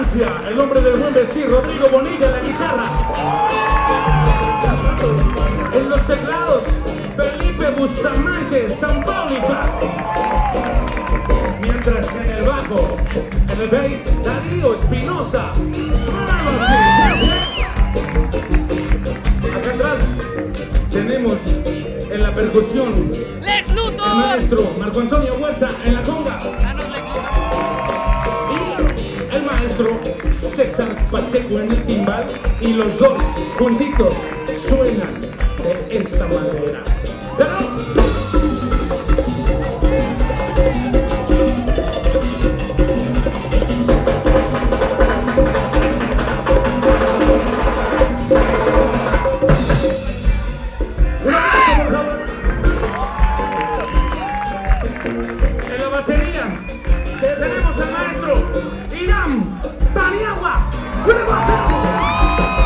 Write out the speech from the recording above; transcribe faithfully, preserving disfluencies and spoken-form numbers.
Francia, el hombre del buen vestir, Rodrigo Bonilla en la guitarra. En los teclados, Felipe Bustamante, San Paulo y Flaco. Mientras en el bajo, en el bass, Darío Espinosa. Suena así. Acá atrás tenemos en la percusión Lex Luthor, el maestro Marco Antonio Huerta en la conga. Y el maestro César Pacheco en el timbal. Y los dos juntitos suenan de esta manera. ¿Tenemos? En la batería tenemos al maestro Irán Paniagua. ¡Fuera!